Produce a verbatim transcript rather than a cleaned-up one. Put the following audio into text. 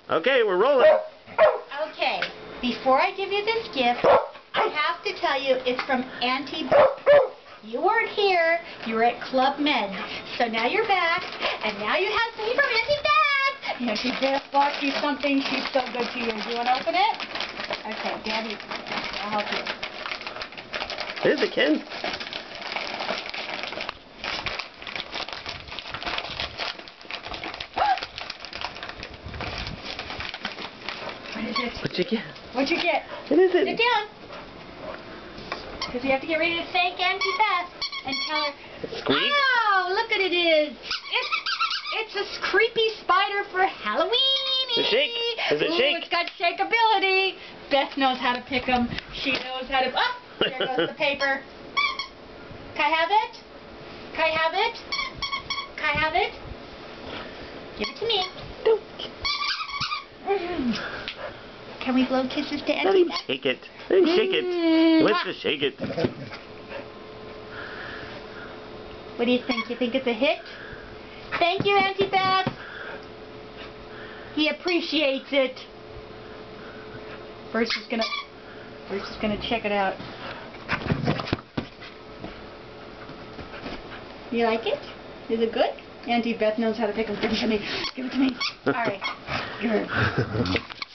Okay, we're rolling. Okay, before I give you this gift, I have to tell you it's from Auntie Beth. You weren't here, you were at Club Med. So now you're back, and now you have something from Auntie Beth. Auntie Beth bought you something. She's so good to you. Do you want to open it? Okay, Daddy, I'll help you. Here's the Ken. What is it? What'd you get? What'd you get? What is it? Sit down. Because we have to get ready to thank Auntie Beth and tell her. Squeak? Oh, look what it is. It's, it's a creepy spider for Halloween. Does it shake? Does it Ooh, shake? It's got shakeability. Beth knows how to pick them. She knows how to... Oh, there goes the paper. Can I have it? Can I have it? Can I have it? Give it to me. Can we blow kisses to Let Auntie him Beth? shake it. Let him shake it. He wants to shake it. What do you think? You think it's a hit? Thank you, Auntie Beth. He appreciates it. First is gonna, first is gonna check it out. You like it? Is it good? Auntie Beth knows how to pick them. Give it to me. Give it to me. All right. Give it.